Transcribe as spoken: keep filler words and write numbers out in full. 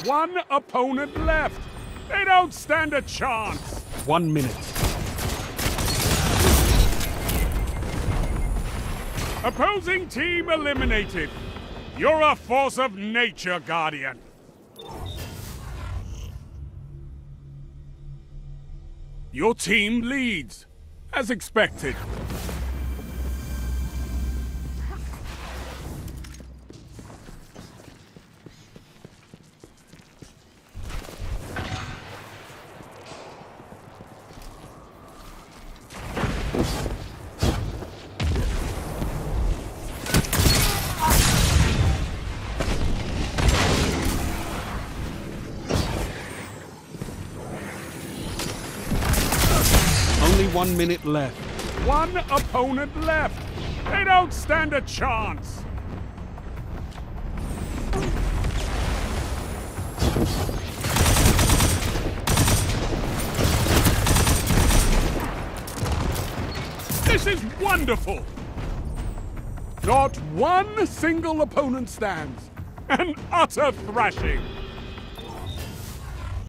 one opponent left. They don't stand a chance. One minute. Opposing team eliminated. You're a force of nature, Guardian. Your team leads, as expected. Only one minute left. One opponent left. They don't stand a chance. This is wonderful. Not one single opponent stands. An utter thrashing.